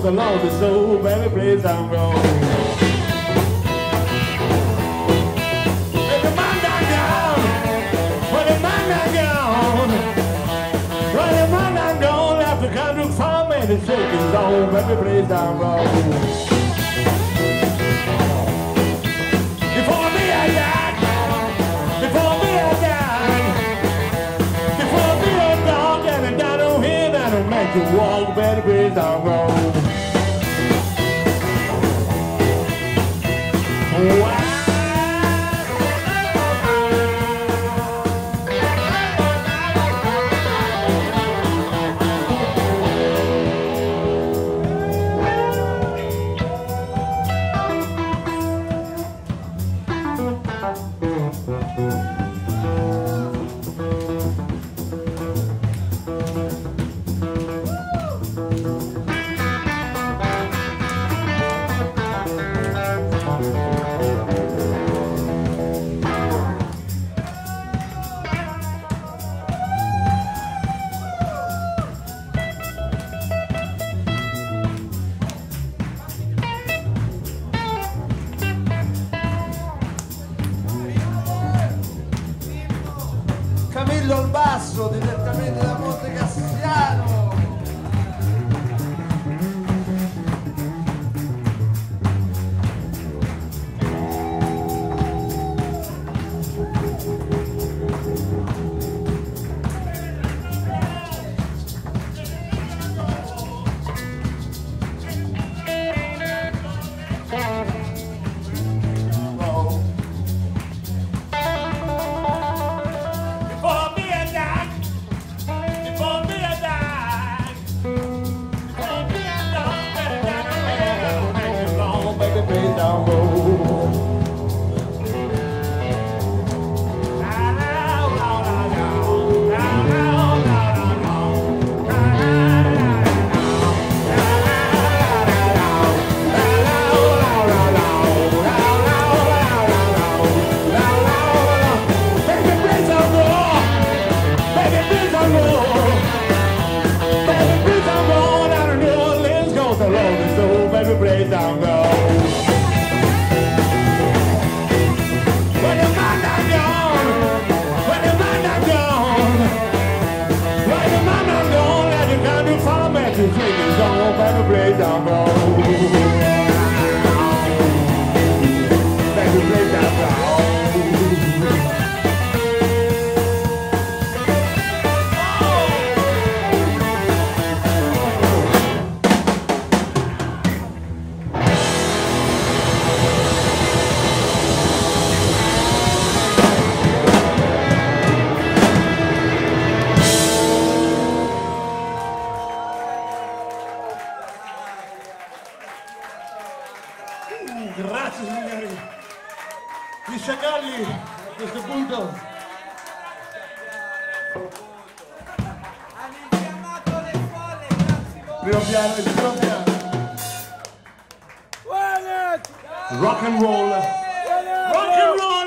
the Lord is so baby, please don't go. When the man done gone, when the man done gone, when the man done gone, after come to farm and the shaking zone, baby, please don't go. Before me I died, before me I died, before me I dog and I died on him and I make you walk, baby, please don't go. Wow. Camillo al basso, direttamente da Monte Cassiano. Down road. Baby, please don't go. Baby, please don't go. Baby, please don't go. Down to New Orleans, go to Rolling Stone. Baby, please don't go. Taking on baby, play down road. Baby, play down road. Grazie signori. Gli sciacalli a questo punto. Hanno infiammato le folle, grazie voi. Primo piano, il primo piano. Rock and roll. Rock and roll.